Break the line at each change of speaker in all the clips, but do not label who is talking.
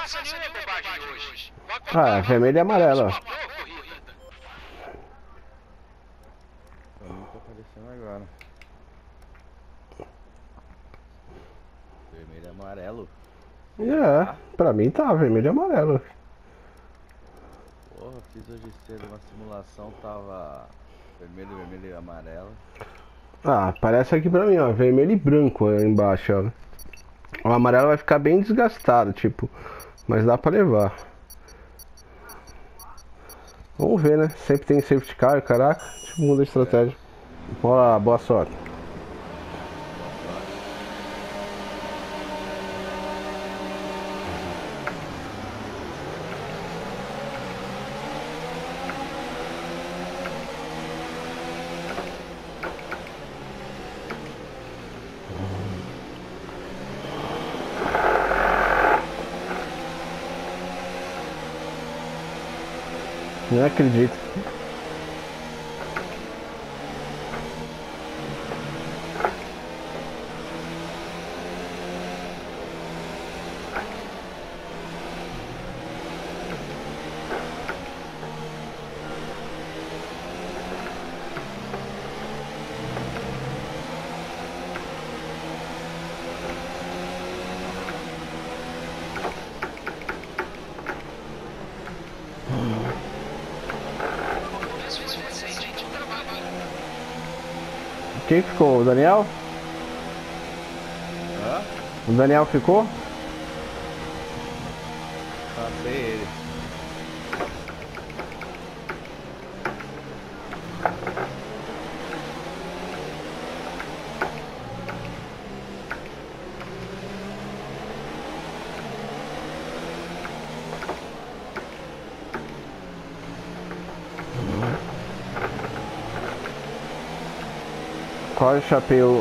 Ah, é vermelho e amarelo, ó.
Pra mim tá aparecendo agora. Vermelho e amarelo.
É, pra mim tá vermelho e amarelo.
Porra, fiz hoje cedo uma simulação, tava vermelho, vermelho e amarelo.
Ah, aparece aqui pra mim, ó, vermelho e branco aí embaixo, ó. O amarelo vai ficar bem desgastado, tipo, mas dá pra levar. Vamos ver, né? Sempre tem safety car, caraca. Tipo, muda a estratégia. Bora lá, boa sorte.
Boa sorte.
Não acredito. Quem ficou? O Daniel?
Hã?
O Daniel ficou?
Passei ele.
Qual chapéu?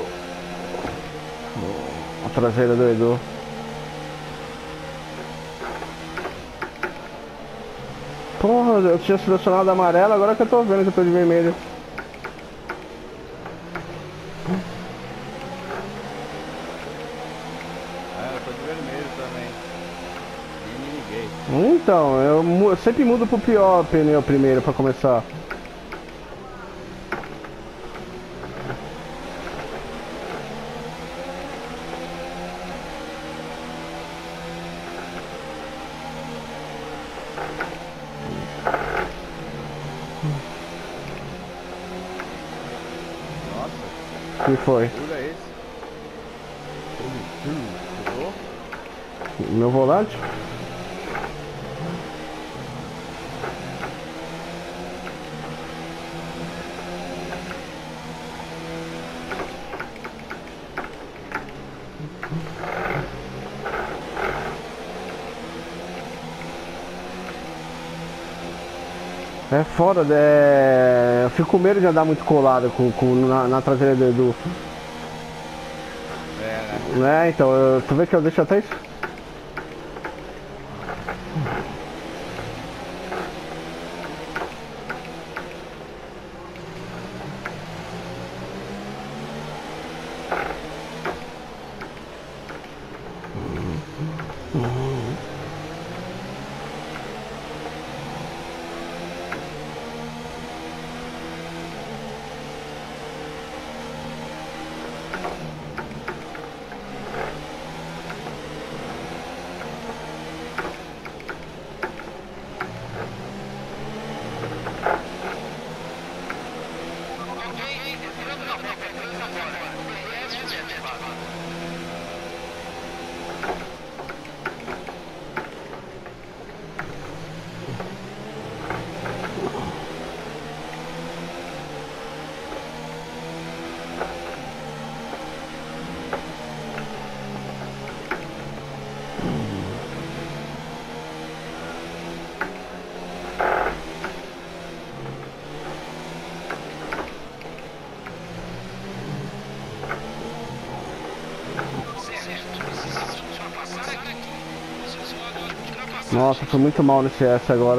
A traseira do Edu. Porra, eu tinha selecionado amarelo, agora que eu tô vendo que eu tô de vermelho.
Ah, eu tô de vermelho também. Nem me liguei.
Então, eu sempre mudo pro pior pneu primeiro pra começar.
Nossa,
Que foi?
pura esse. Pegou?
Meu volante? É foda, eu fico com medo de andar muito colado na traseira do Edu.
É, né?
Né, então, tu vê que eu deixo até isso? Nossa, foi muito mal nesse S agora.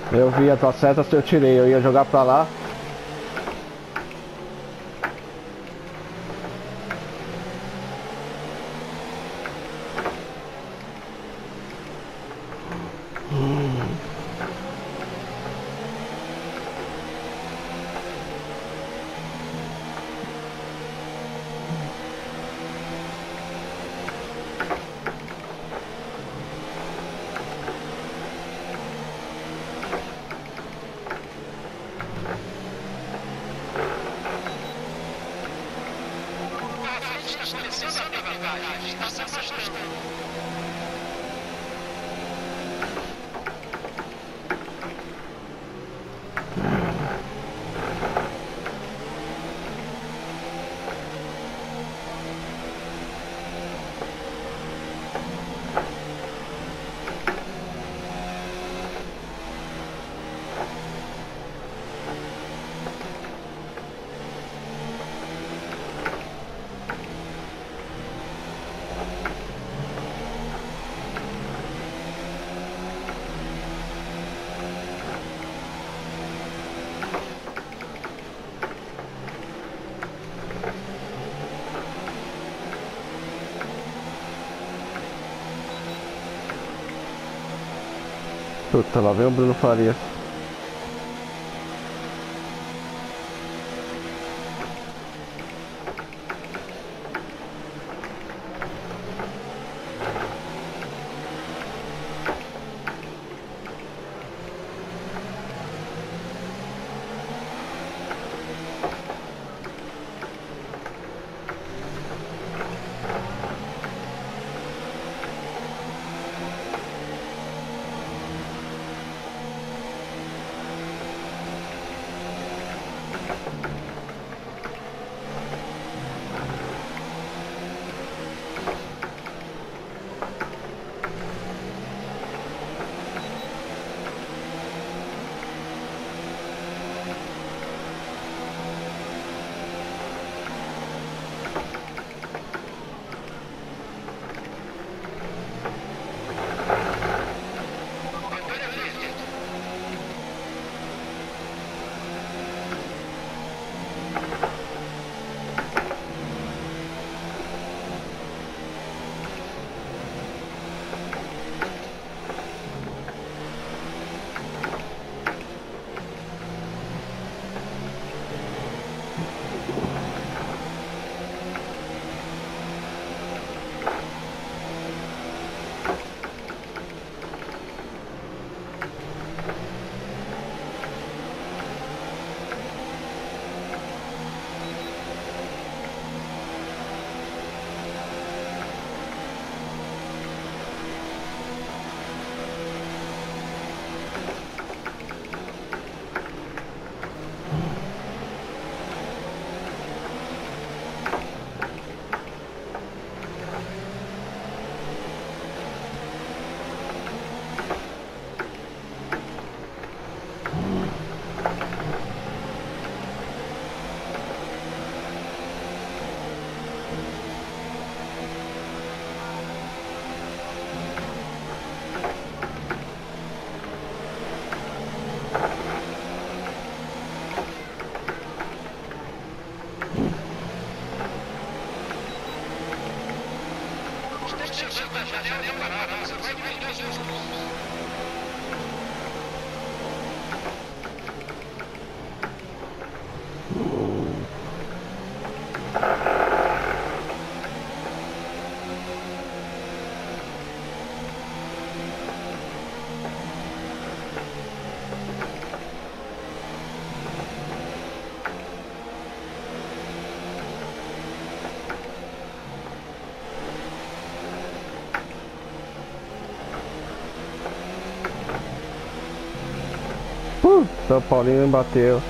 Eu vi a tua seta, eu tirei, eu ia jogar pra lá. Puta, lá vem o Bruno Farias. Então o Paulinho me bateu.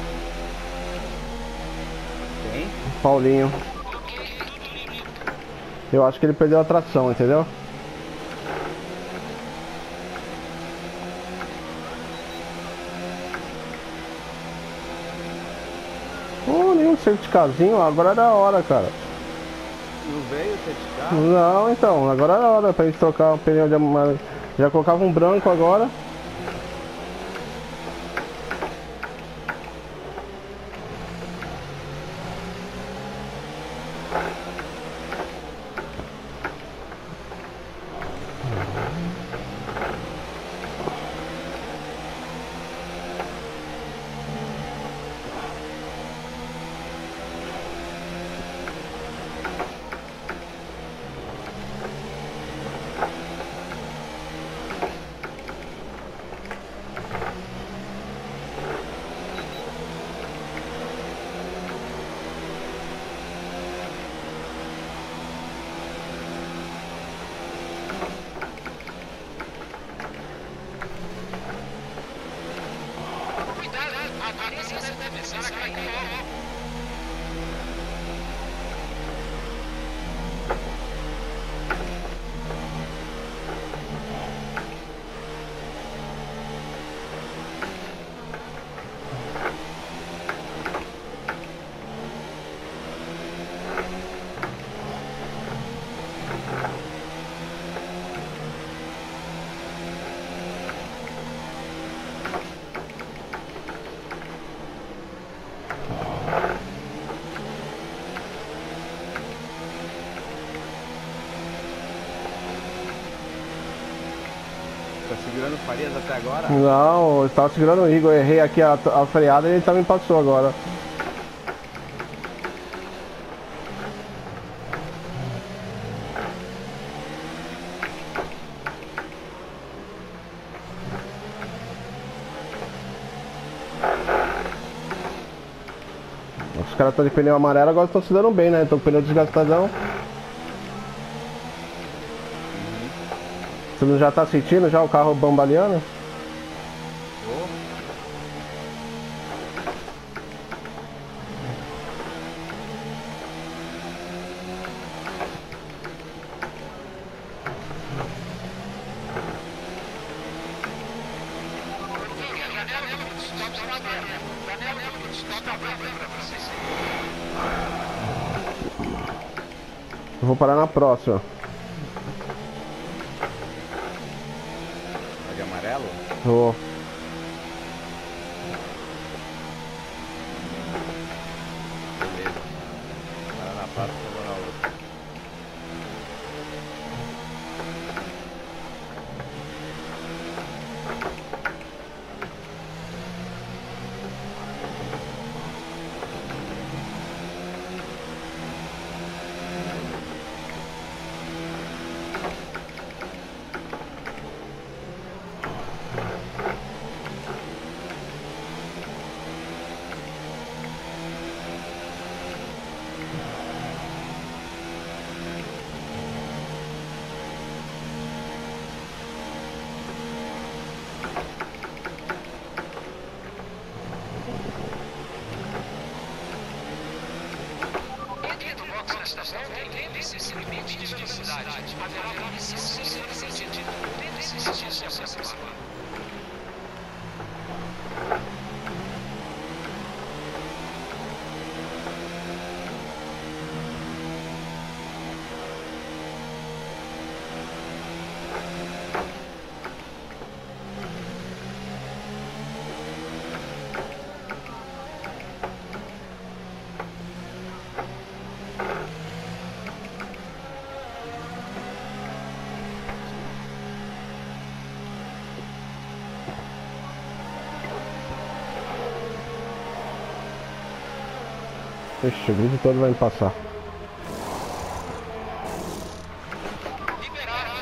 Quem?
Paulinho. Eu acho que ele perdeu a tração, entendeu? Oh, nenhum certificadozinho, agora era a hora, cara.
Não veio o certificado?
Não, então, agora era a hora pra gente trocar o pneu de amarelo. Já colocava um branco agora.
segurando o Farias até agora?
Não, eu tava segurando o Igor, eu errei aqui a freada e ele também passou agora. Os caras estão de pneu amarelo, agora estão se dando bem, né? Estão com pneu desgastadão. Você não já tá sentindo já o carro bambaleando? Eu vou parar na próxima.
Tá de amarelo?
Vou.
Beleza. Para na próxima, eu vou na outra.
Lembre-se, se limite de velocidade. Haverá policiais em sentido. Lembre-se de se aproximar.
Ixi, o vídeo todo vai me passar.
Liberar.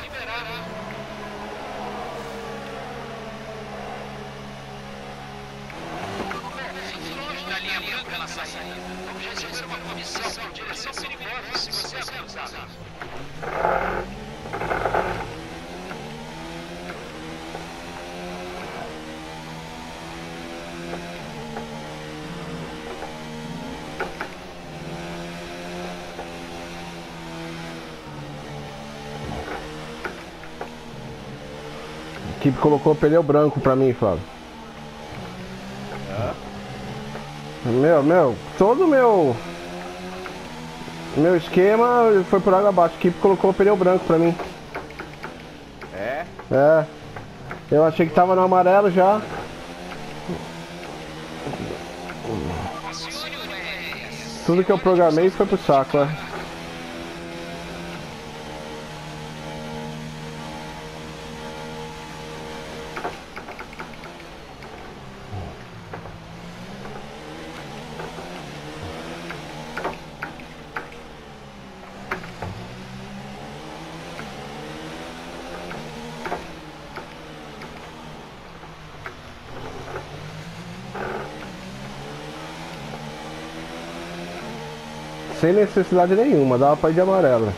Fique longe da linha branca na saída. Vamos receber uma comissão por direção perigosa se você é acusado.
A equipe colocou o pneu branco pra mim, Flávio. Todo o meu esquema foi por água abaixo. A equipe colocou o pneu branco pra mim.
É?
É. Eu achei que tava no amarelo já. Tudo que eu programei foi pro saco, é. Sem necessidade nenhuma, dava pra ir de amarelo.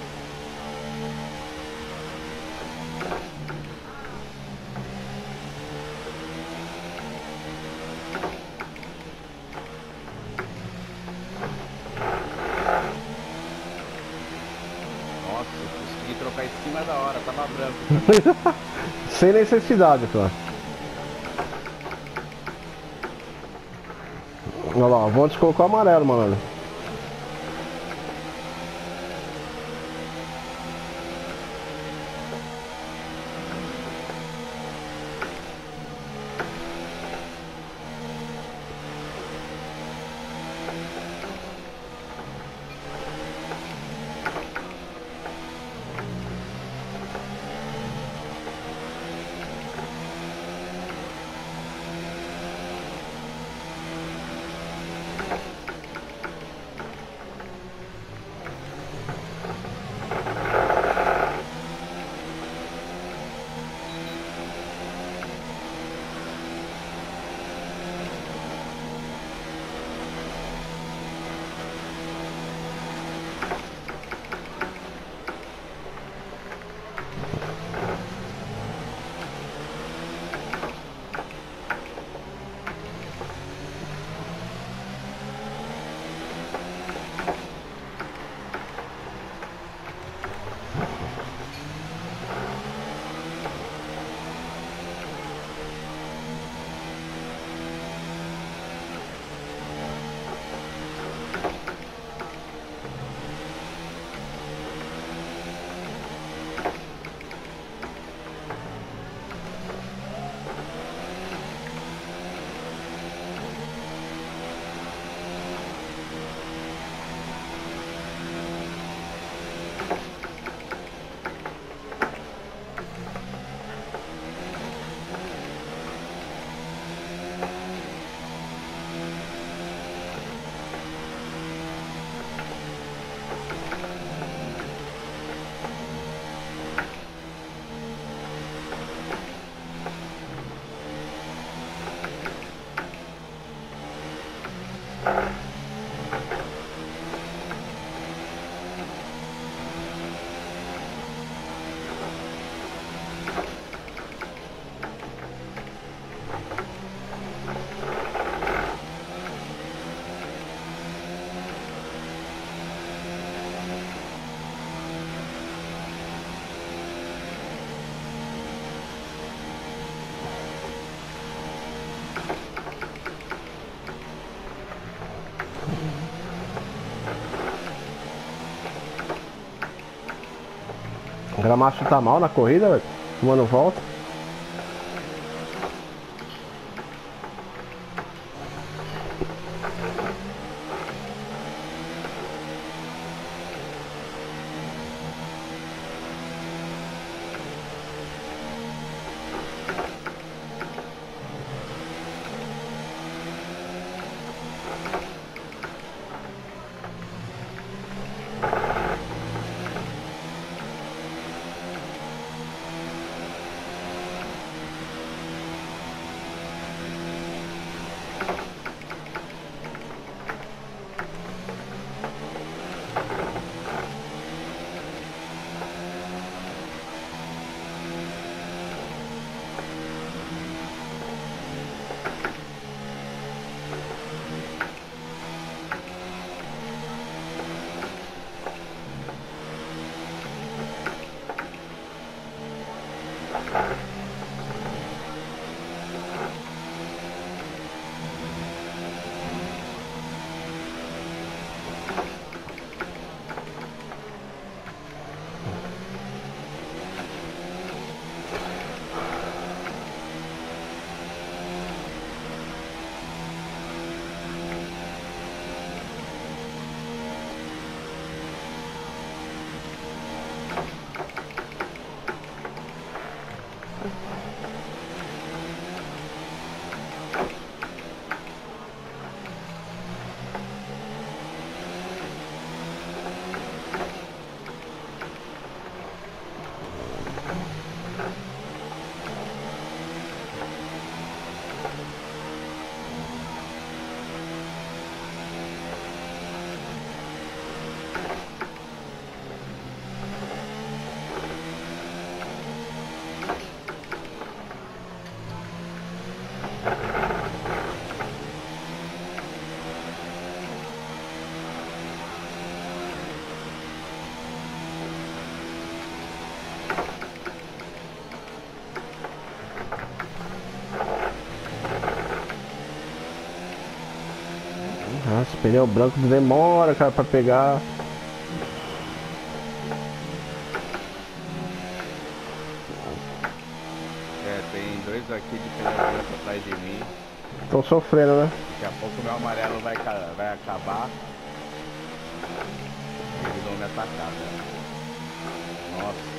Nossa, consegui trocar em cima da hora, tava branco.
Sem necessidade, Flávio. Olha lá, o Vontes colocou amarelo, mano. O Gramacho tá mal na corrida, velho. Tomando volta. Nossa, pneu branco demora, cara, pra pegar.
É, tem dois aqui de pneu branco atrás de mim.
Tô sofrendo, né?
Daqui a pouco o meu amarelo vai acabar. E eles vão me atacar, velho. Nossa.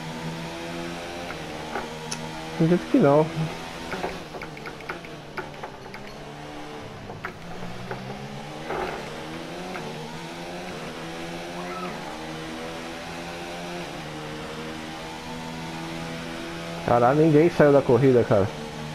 Acredito que não. Caralho, ninguém saiu da corrida, cara.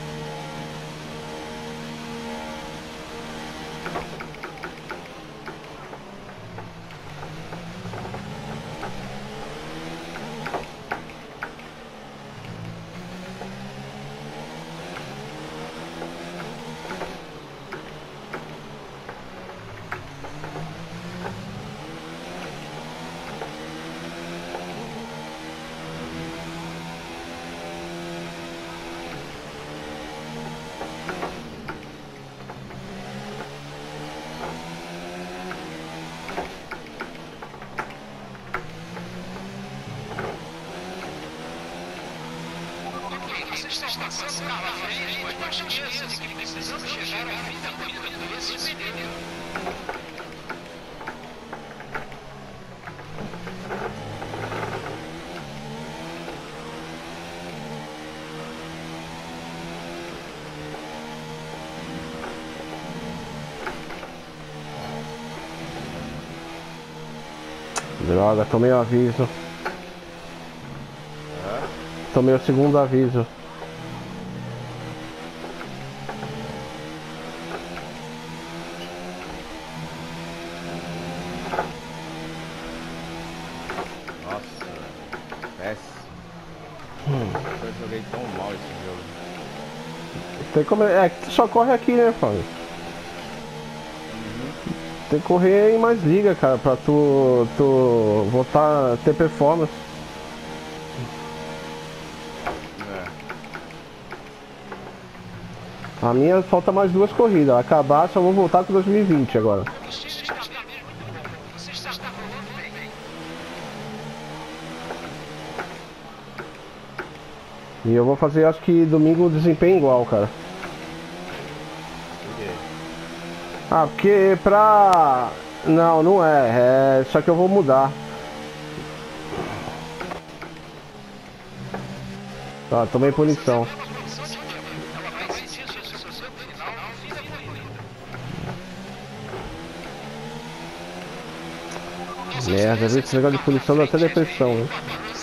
Você está passando carro à frente, mas com a chance de que precisamos chegar ao fim da corrida com esse pneu.
Droga, tomei o aviso. Tomei o segundo aviso.
Nossa, péssimo. Eu joguei tão mal esse jogo.
Tem como... É que tu só corre aqui, né, Fábio? Tem que correr em mais liga, cara, pra tu voltar a ter performance. A minha falta mais 2 corridas. Acabar, só vou voltar com 2020 agora.
Você está voando bem.
E eu vou fazer, acho que domingo o desempenho igual, cara.
Por quê?
Ah, porque pra... Não, não é. Só que eu vou mudar. Tá, tomei punição. Merda, viu? Esse negócio de punição dá até depressão, né?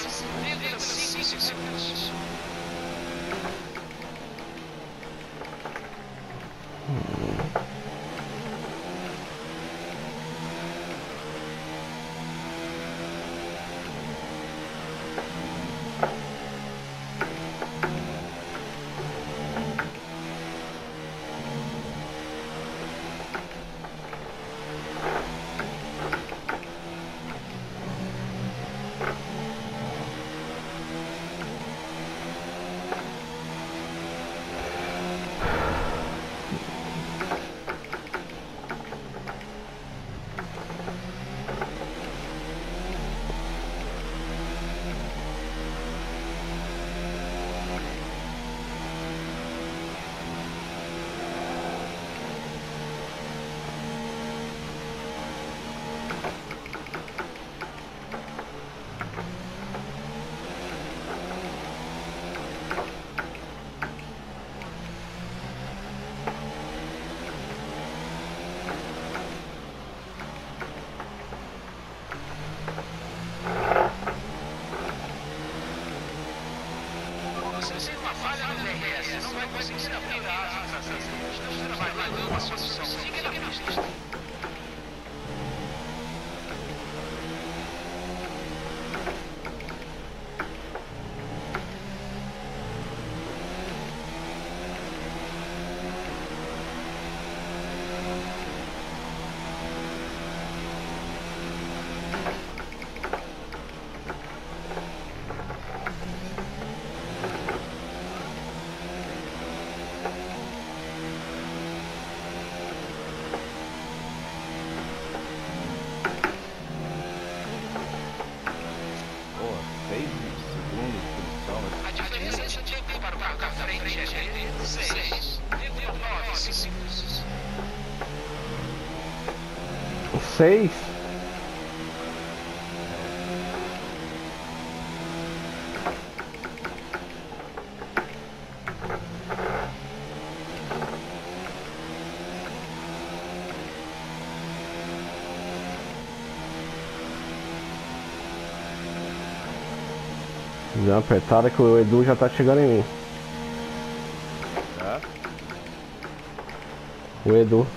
Você tem uma falha no DRS, não vai conseguir abrir a asa traseira. Estamos trabalhando uma solução. Siga na pista.
Porra, 6 segundos de punição, mas
A diferença de tempo para o carro da frente é de 6,9 segundos.
6? Deu uma apertada que o Edu já tá chegando em mim.
tá?
O Edu.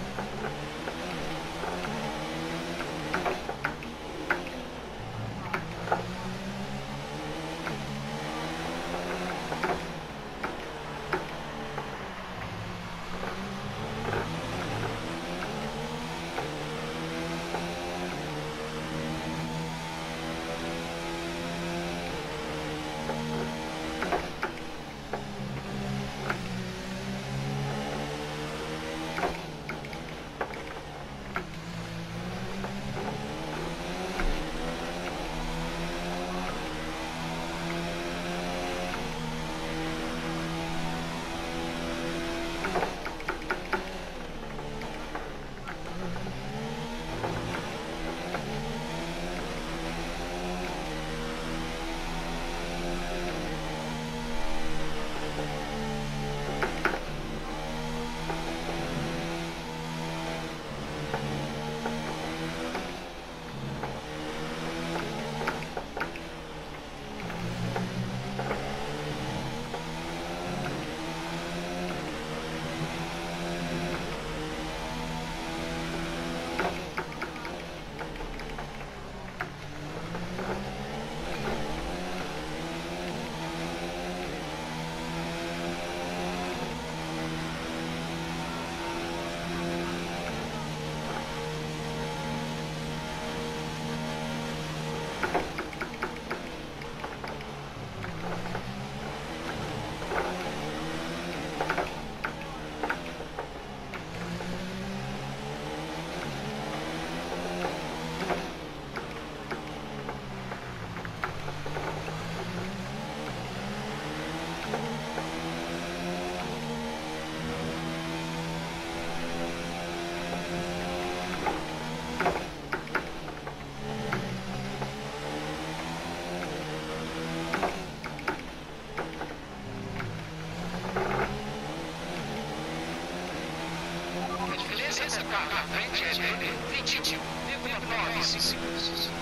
carro na frente é dele. 21,9 segundos.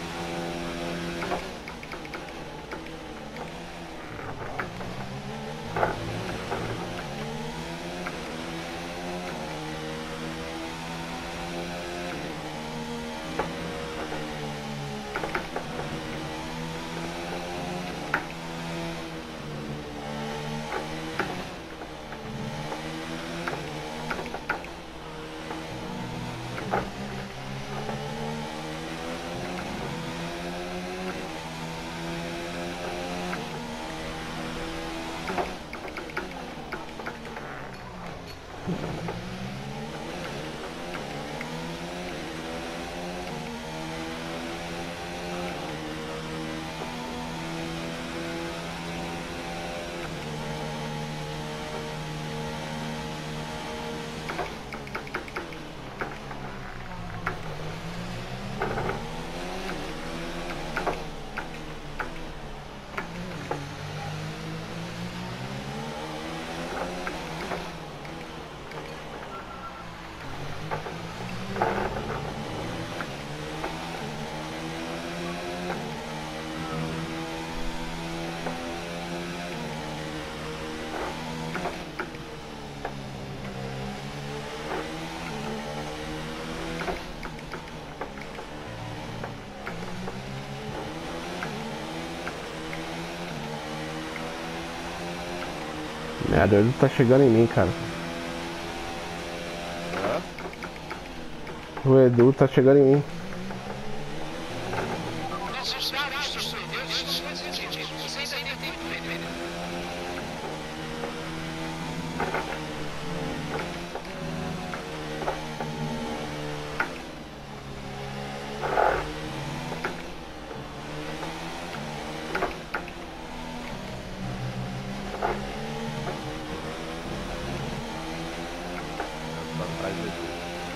Merda, ele tá chegando em mim, cara. O Edu tá chegando em mim.
Nossos dados dos pneus estão exigidos. Vocês ainda têm pneu.
Tá atrás dele.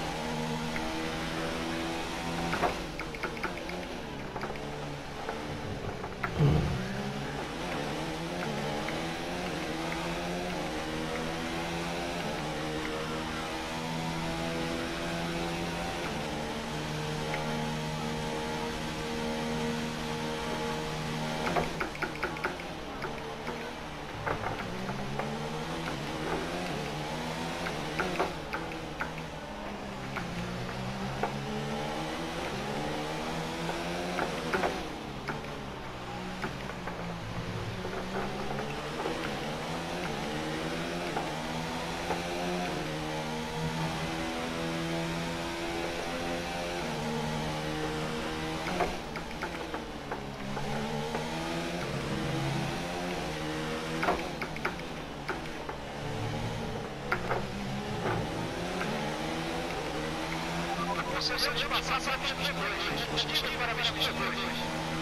Vocês vão te passar para os dois. Os discos para os dois.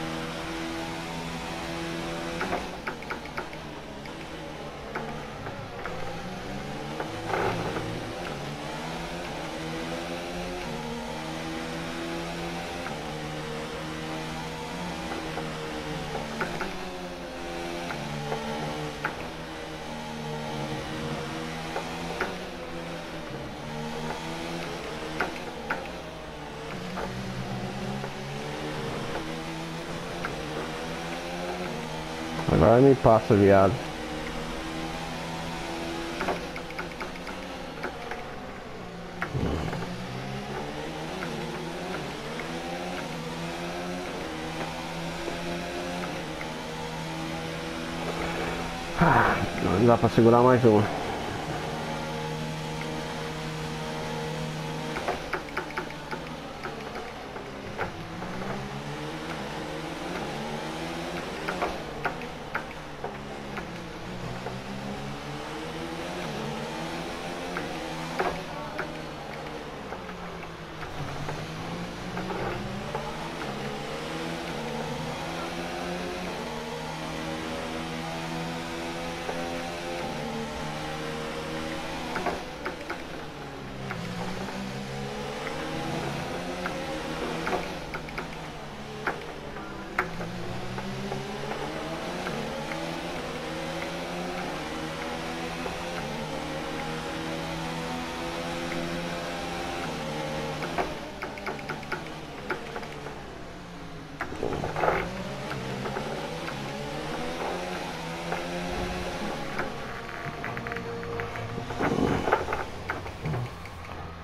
Agora me passa, viado. Não dá pra segurar mais uma.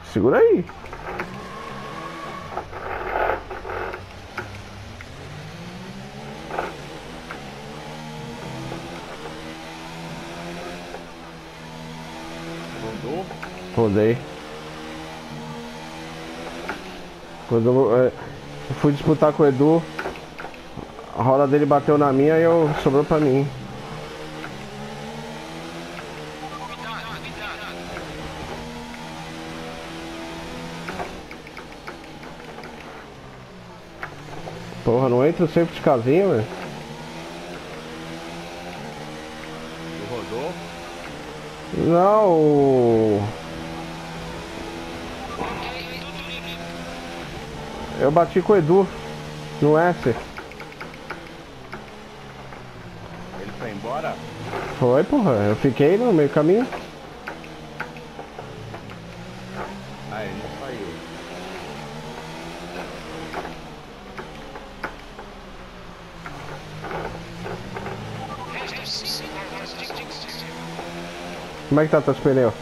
Segura aí.
Rodou?
Rodei. Quando eu fui disputar com o Edu, a roda dele bateu na minha e sobrou pra mim. Porra, não entra sempre de casinha, velho.
Tu rodou?
Não. Eu bati com o Edu no S.
Ele foi embora?
Foi, porra. Eu fiquei no meio caminho.
Ah, ele não saiu.
Como é que tá teus pneus?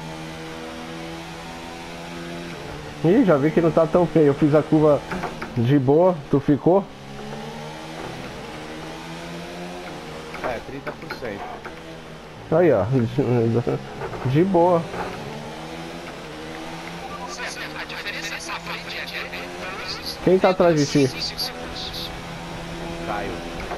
Ih, já vi que não tá tão feio. Eu fiz a curva de boa, tu ficou?
É, 30%.
Aí, ó. De boa.
A diferença é a frente é
Quem tá atrás de ti?
Caio.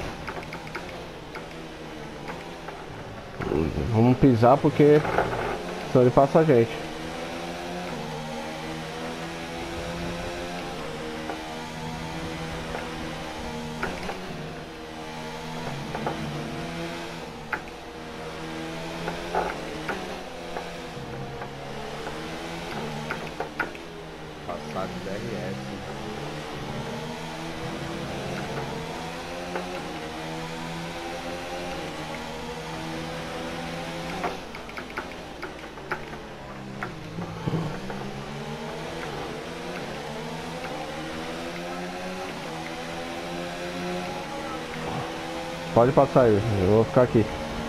Vamos pisar porque senão ele passa a gente.
Passado DRS.
Pode passar aí, eu vou ficar aqui.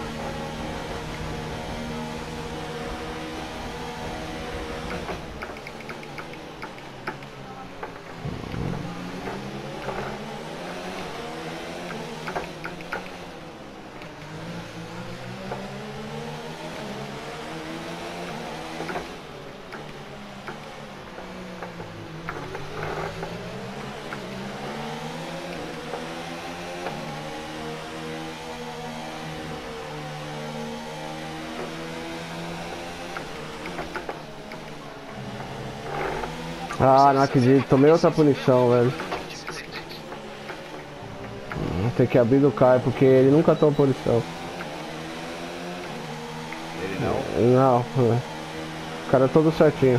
Ah, não acredito, tomei outra punição, velho. Tem que abrir do Caio, porque ele nunca toma punição.
Ele não?
Não, o cara é todo certinho.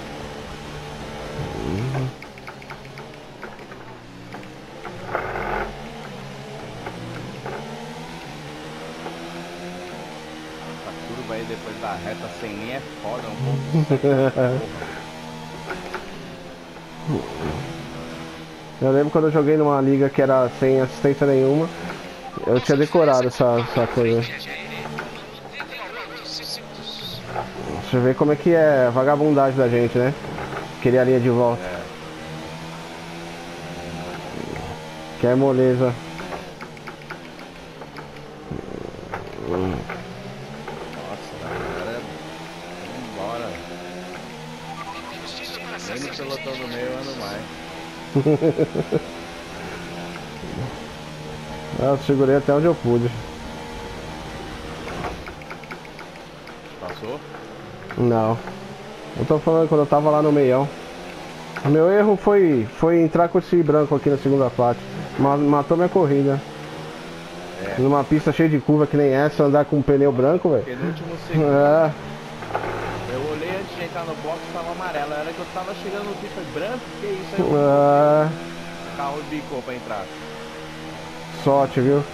Essa curva aí depois da reta sem linha é foda, é um pouco.
Eu lembro quando eu joguei numa liga que era sem assistência nenhuma, eu tinha decorado essa coisa. Você vê como é que é a vagabundagem da gente, né? Querer a linha de volta. Que é moleza.
Nossa, agora vambora. Nem no pelotão do meio eu ando mais.
Eu segurei até onde eu pude.
Passou?
Não. Eu tô falando quando eu tava lá no meião. O meu erro foi entrar com esse branco aqui na segunda parte. Matou minha corrida.
É.
Numa pista cheia de curva que nem essa, andar com um pneu branco, velho.
Penúltimo segundo.
É.
Eu olhei antes de entrar no box, tava amarelo. A hora que eu tava chegando no piso, foi branco, que isso aí? O carro bicou pra entrar.
Sorte, viu?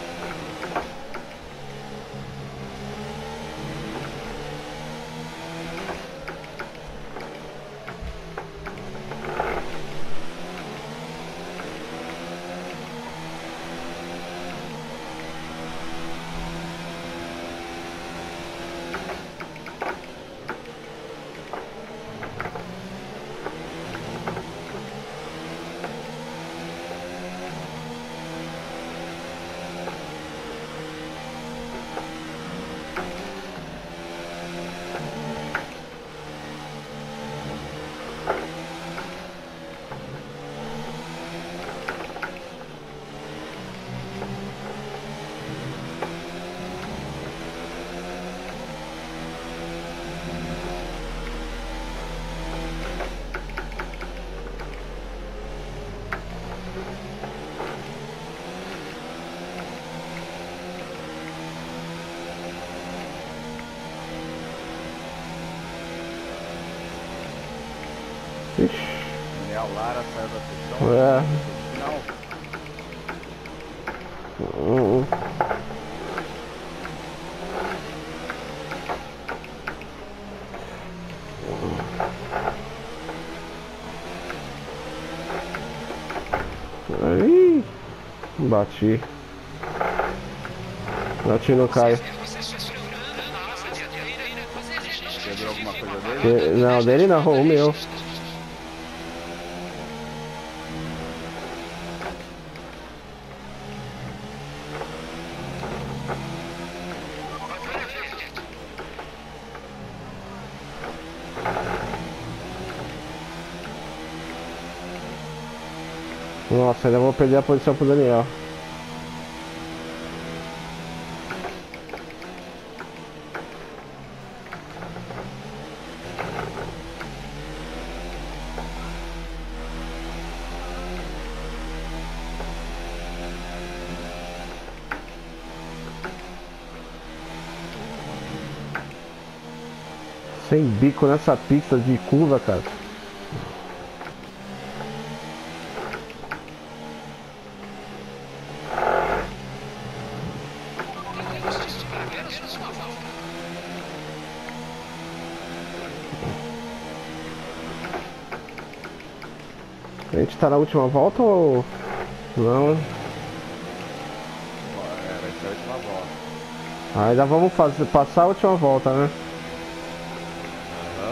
a Lara saiu da sessão.
É.
Não.
Aí. Bati. Bati no Caio.
Quebrou alguma coisa dele?
Não, dele não, o meu. Nossa, ainda vou perder a posição pro Daniel. Sem bico nessa pista de curva, cara. A gente tá na última volta ou não?
Vai ser a última volta.
Ainda vamos passar a última volta, né?
Aham.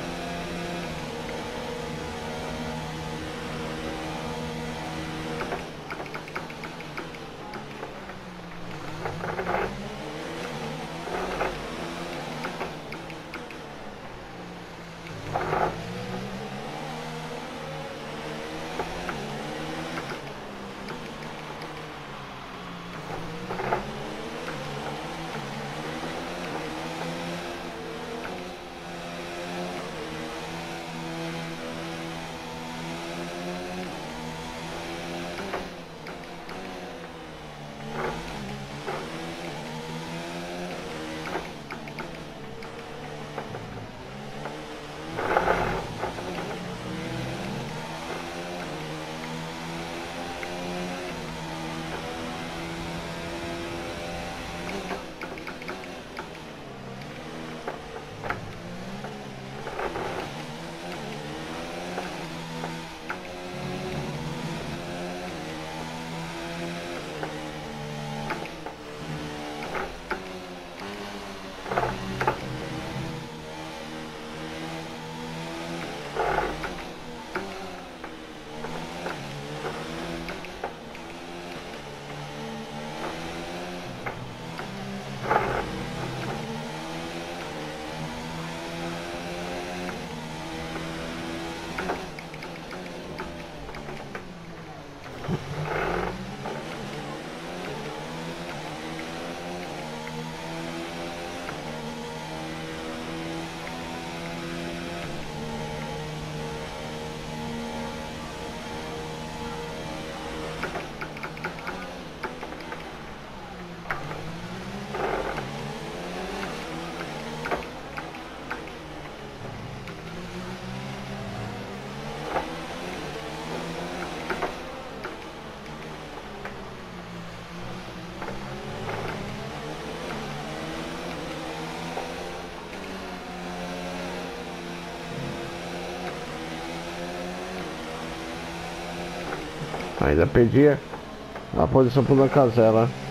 Ainda perdi a posição pro Casella.